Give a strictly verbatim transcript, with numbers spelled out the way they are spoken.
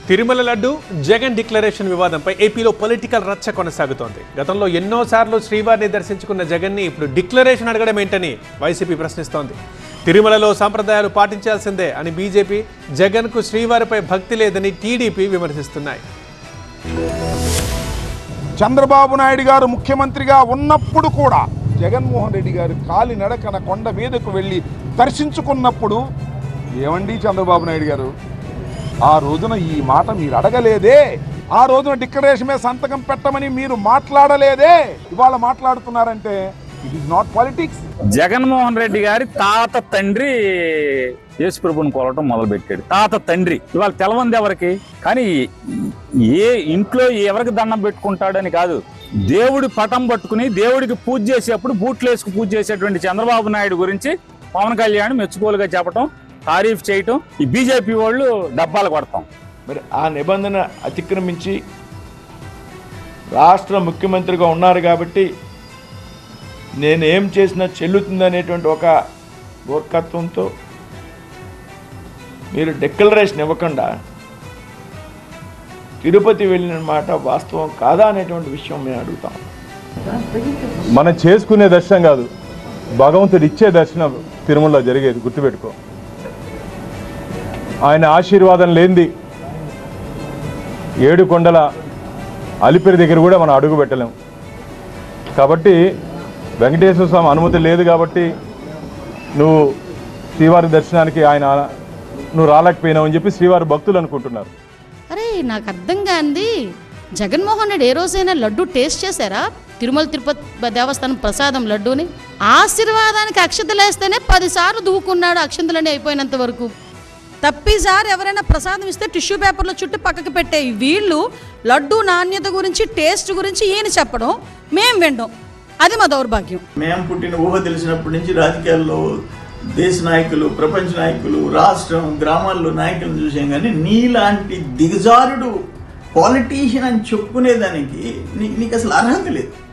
Tirumala laddu Jagan declaration వివాదంపై ఏపీలో political రచ్చ కొనసాగుతోంది. గతంలో ఎన్నోసార్లు శ్రీవారిని దర్శించుకున్న జగన్ని ఇప్పుడు డిక్లరేషన్ అడగడం ఏంటని వైసీపీ ప్రశ్నిస్తోంది. తిరుమలలో సంప్రదాయాలు పాటించాల్సిందే అని బీజేపీ, జగన్కు శ్రీవారిపై భక్తి లేదని టీడీపీ విమర్శిస్తున్నాయి. చంద్రబాబు నాయుడు గారు ముఖ్యమంత్రిగా ఉన్నప్పుడు కూడా జగన్మోహన్ రెడ్డి గారు కాలి నడకన కొండ మీదకు వెళ్ళి దర్శించుకున్నప్పుడు ఏమండి చంద్రబాబు నాయుడు గారు, ఆ రోజున ఈ మాట మీరు అడగలేదే, ఆ రోజున డిక్లరేషన్ మీద సంతకం పెట్టమని మీరు మాట్లాడలేదే, ఇవాళ మాట్లాడుతున్నారంటే it is not politics. Jaganmohan Reddy గారి తాత తండ్రి యేసు ప్రభుని కోరటం మొదలు పెట్టాడు. తాత తండ్రి ఇవాళ తెలవంది ఎవరికి, కానీ ఏ ఇంట్లో ఎవరికి దండం పెట్టుకుంటాడని కాదు, దేవుడి పటం పట్టుకుని దేవుడికి పూజ చేసేప్పుడు బూట్లు వేసుకు పూజ చేసేటువంటి చంద్రబాబు నాయుడు గురించి పవన్ కళ్యాణ్ మెచ్చుకోలుగా చెప్పటం, తారీఫ్ చేయటం, ఈ బీజేపీ వాళ్ళు డబ్బాలు కొడతాం. మరి ఆ నిబంధన అతిక్రమించి రాష్ట్ర ముఖ్యమంత్రిగా ఉన్నారు కాబట్టి నేను ఏం చేసినా చెల్లుతుందనేటువంటి ఒక మూర్ఖత్వంతో మీరు డిక్లరేషన్ ఇవ్వకుండా తిరుపతి వెళ్ళిన మాట వాస్తవం కాదా అనేటువంటి విషయం మేము అడుగుతాం. మనం చేసుకునే దర్శనం కాదు, భగవంతుడు ఇచ్చే దర్శనం తిరుమలలో జరిగేది, గుర్తుపెట్టుకో. ఆయన ఆశీర్వాదం లేనిది ఏడు కొండల అలిపిరి దగ్గర కూడా మనం అడుగు పెట్టలేం. కాబట్టి వెంకటేశ్వర స్వామి అనుమతి లేదు కాబట్టి నువ్వు శ్రీవారి దర్శనానికి ఆయన నువ్వు రాలేకపోయినావు అని చెప్పి శ్రీవారి భక్తులు అనుకుంటున్నారు. అరే నాకు అర్థం కాంది, జగన్మోహన్ రెడ్డి ఏ రోజైనా లడ్డు టేస్ట్ చేశారా? తిరుమల తిరుపతి దేవస్థానం ప్రసాదం లడ్డూని ఆశీర్వాదానికి అక్షతలు వేస్తేనే పదిసార్లు దూకున్నాడు, అక్షంతలన్నీ అయిపోయినంత వరకు. తప్పిసారి ఎవరైనా ప్రసాదం ఇస్తే టిష్యూ పేపర్లో చుట్టూ పక్కకి పెట్టే వీళ్ళు లడ్డు నాణ్యత గురించి, టేస్ట్ గురించి ఈయన చెప్పడం, మేం వినడం, అది మా దౌర్భాగ్యం. మేము పుట్టిన ఊహ తెలిసినప్పటి నుంచి రాజకీయాల్లో దేశ నాయకులు, ప్రపంచ నాయకులు, రాష్ట్రం, గ్రామాల్లో నాయకులను చూసాం, కానీ నీలాంటి దిగజారుడు పాలిటీషియన్ అని చెప్పుకునేదానికి నీకు అసలు అర్హత లేదు.